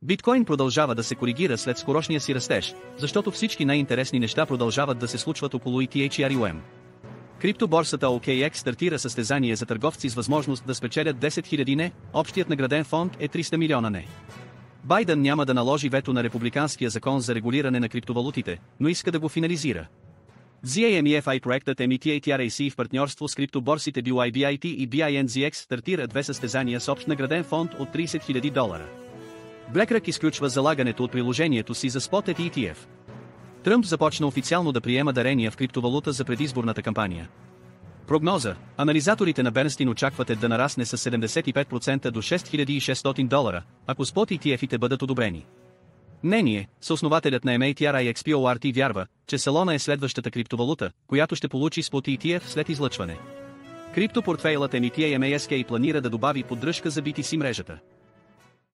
Биткоин продължава да се коригира след скорошния си растеж, защото всички най-интересни неща продължават да се случват около ETHRUM. Криптоборсата OKX стартира състезание за търговци с възможност да спечелят 10 000 не, общият награден фонд е 300 милиона не. Байден няма да наложи вето на републиканския закон за регулиране на криптовалутите, но иска да го финализира. ZAMEFI проектът METATRAC в партньорство с криптоборсите BYBIT и BINZX стартира две състезания с общ награден фонд от $30 000. BlackRock изключва залагането от приложението си за Spot ETF. Тръмп започна официално да приема дарения в криптовалута за предизборната кампания. Прогноза: анализаторите на Бернстин очакват да нарасне с 75% до $6600, ако Spot ETF-ите бъдат одобрени. Мнение: съоснователят на METRIXPORT вярва, че Solana е следващата криптовалута, която ще получи Spot ETF след излъчване. Криптопортфейлът METAMASK планира да добави поддръжка за BTC мрежата.